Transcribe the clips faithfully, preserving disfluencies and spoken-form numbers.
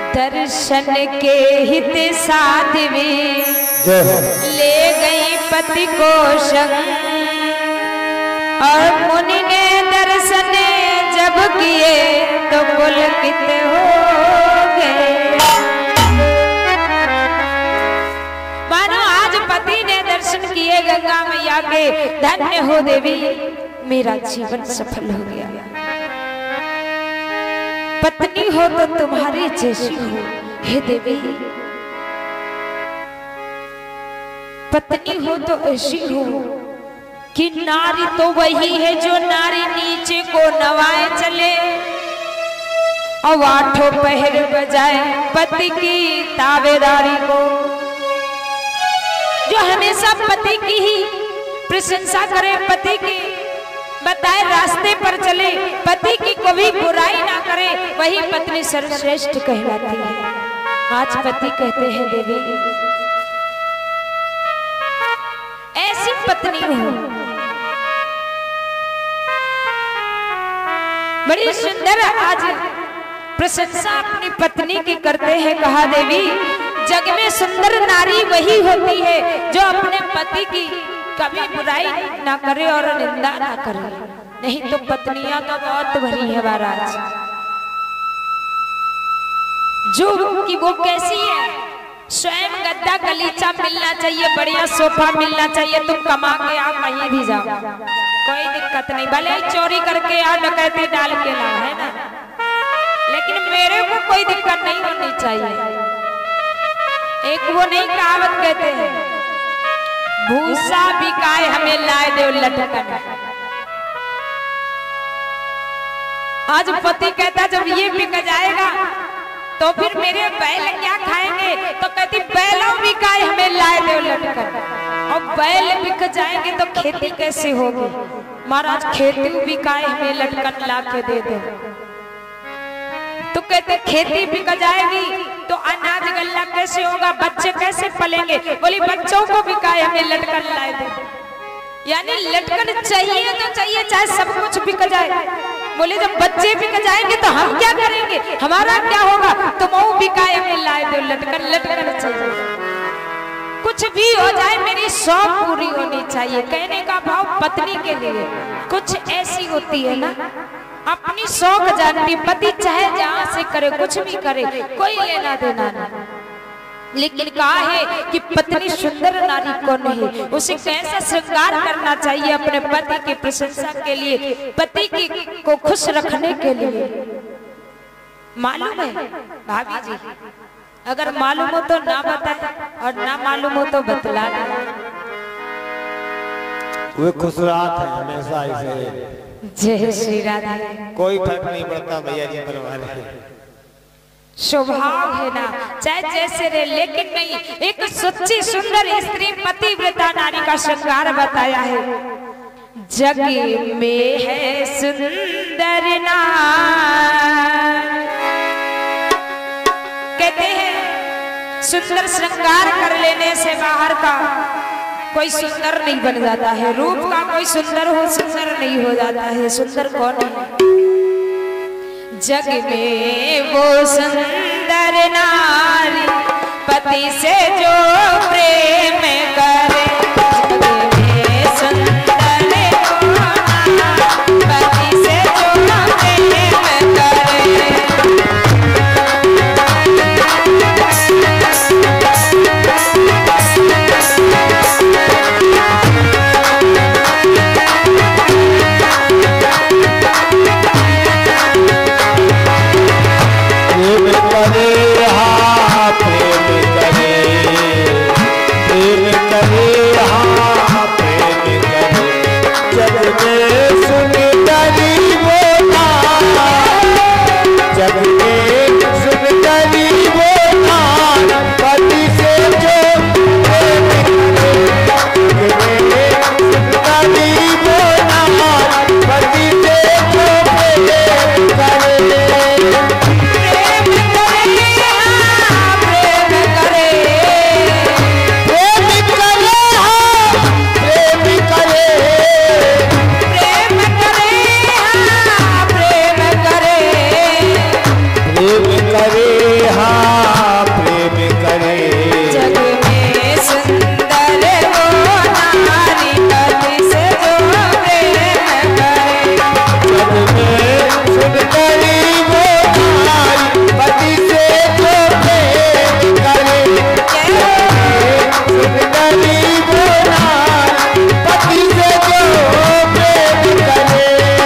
दर्शन के हित साध्वी ले गई पति को संग, और मुनि ने दर्शन जब किए तो पुलकित हो गए। मानो आज पति ने दर्शन किए गंगा मैया के, धन्य हो देवी, मेरा जीवन सफल हो गया। पत्नी हो तो तुम्हारी जैसी हो हे देवी, पत्नी हो तो ऐसी हो कि नारी तो वही है जो नारी नीचे को नवाए चले और आठों पहर बजाए पति की तावेदारी को, जो हमेशा पति की ही प्रशंसा करे, पति की बताए रास्ते पर चले, पति की कभी बुराई ना करे, वही पत्नी सर्वश्रेष्ठ कहलाती है। आज पति कहते हैं देवी ऐसी पत्नी हो, बड़ी सुंदर आज प्रशंसा अपनी पत्नी की करते हैं। कहा देवी जग में सुंदर नारी वही होती है जो अपने पति की कभी बुराई ना करे और निंदा ना करे, नहीं तो पत्नियां तो बहुत भरी है महाराज। जो कि वो कैसी है, स्वयं गद्दा गलीचा मिलना चाहिए, बढ़िया सोफा मिलना चाहिए, तुम कमा के आओ कहीं भी जाओ कोई दिक्कत नहीं, भले ही चोरी करके आओ, डकैती डाल के लाओ, है ना, लेकिन मेरे को कोई दिक्कत नहीं होनी चाहिए। एक वो नहीं कहावत कहते हैं, भूसा बिकाए हमें लाए दो लटकन। आज पति कहता जब ये बिक जाएगा तो फिर मेरे बैल क्या खाएंगे, तो कहती बैलों बिकाए हमें लाए दो लटकन। और बैल बिक जाएंगे तो खेती कैसे होगी, महाराज खेती बिकाए हमें लटकन ला के दे दो। तो कहते खेती बिक जाएगी तो अनाज गल्ला कैसे होगा, बच्चे कैसे पलेंगे, बोली बच्चों को बिकाए हमें लटकन लाए दे। यानी लटकन चाहिए तो चाहिए, चाहे सब कुछ बिक जाए। बोले जब बच्चे बिक जाएंगे तो हम क्या करेंगे, हमारा क्या होगा, तुम बिकाए हमें लाए दो लटकन, लटकन चाहिए। कुछ भी हो जाए मेरी शौक पूरी होनी चाहिए। कहने का भाव पत्नी के लिए कुछ ऐसी होती है ना, अपनी शौक जानती, पति चाहे जहां से करे कुछ भी करे, कोई लेना देना नहीं, लेकिन कहा है कि पत्नी सुंदर नारी को नहीं, उसे कैसा श्रृंगार करना चाहिए अपने पति की प्रशंसा के लिए, पति की को खुश रखने के लिए। मालूम है भाभी जी, अगर मालूम हो तो ना बताए और ना मालूम हो तो बतला दे। वे खुश रात है हमेशा ऐसे। जय श्री राधे। कोई फर्क नहीं पड़ता भैया जी पर हमारे, स्वभाव है ना, चाहे जैसे रहे, लेकिन नहीं, एक सच्ची सुंदर स्त्री पतिव्रता नारी का श्रृंगार बताया है। जग में है सुंदर नारी, कहते हैं सुंदर श्रृंगार कर लेने से बाहर का कोई सुंदर नहीं बन जाता है, रूप का कोई सुंदर हो सुंदर नहीं हो जाता है। सुंदर कौन है, जग में वो सुंदर नारी पति से जो प्रेम करे, जग में सुंदर पति से जो प्रेम करे। प्रेम करे, हाँ प्रेम करे। जग में सुंदर वो नारी पति से जो प्रेम करे। जग में सुंदरी वो नारी पति से जो प्रेम करे। सुंदरी वो नारी पति से जो प्रेम करे।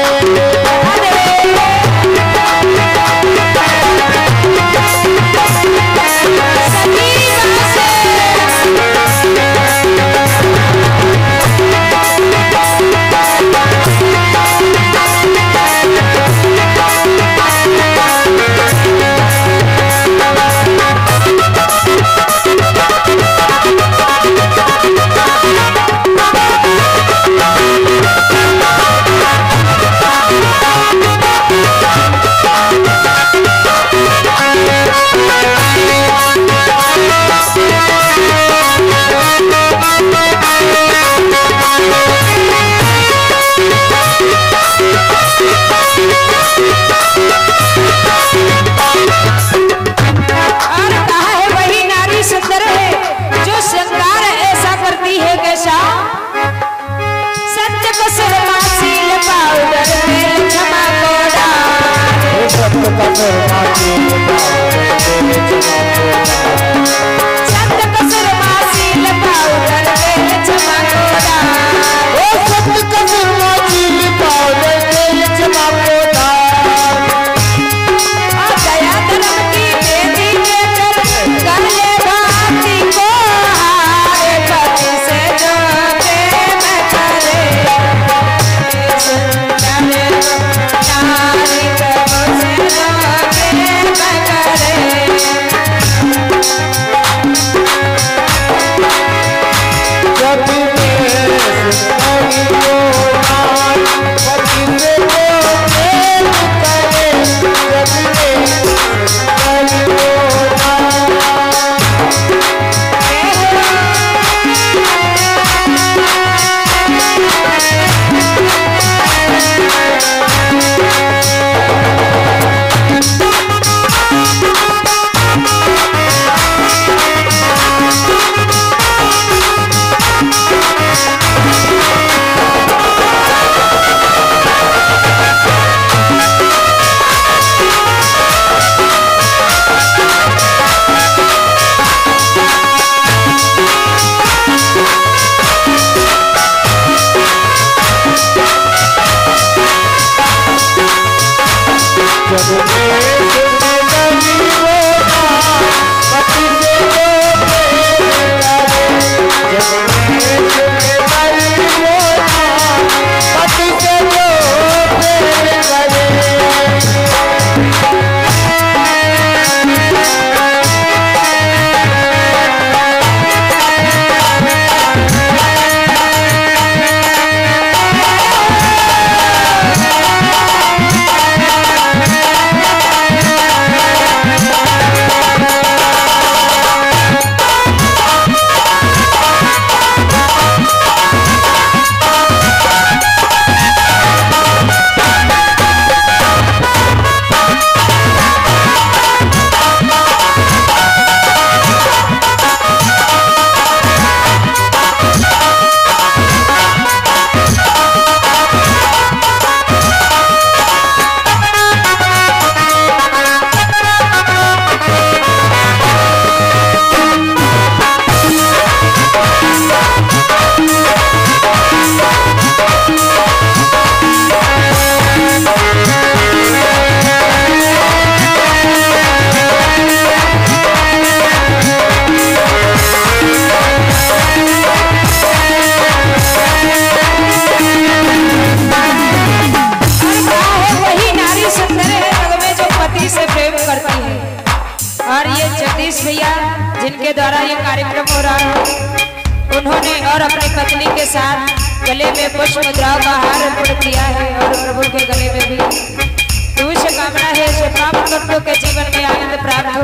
जिनके द्वारा ये कार्यक्रम हो रहा है, उन्होंने और अपनी पत्नी के साथ गले में पुष्प मुद्राओं का हार अर्पण किया है और प्रभु के गले में भी दूसरी कामना है तमाम भक्तों के जीवन में आनंद प्राप्त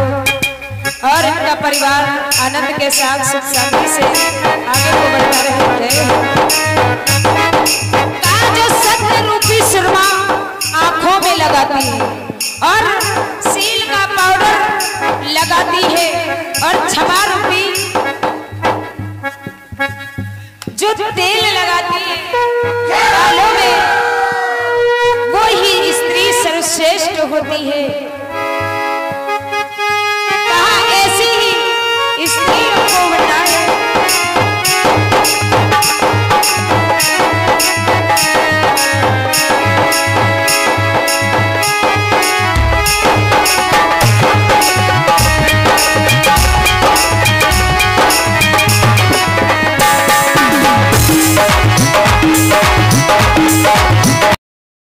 हो और इनका परिवार आनंद के साथ सुख शांति से आगे को बढ़ता रहे। जो सत्य रूपी सुरमा आंखों में लगाती है और